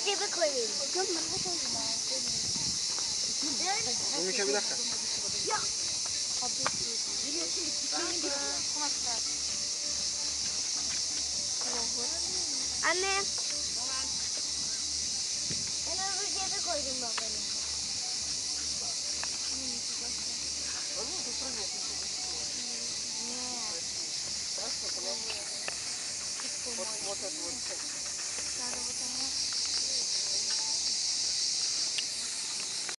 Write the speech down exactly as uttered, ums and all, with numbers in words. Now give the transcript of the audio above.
cebe koyayım. Mümkün bir dakika. Anne. Ben öbür cebe koydum babanı.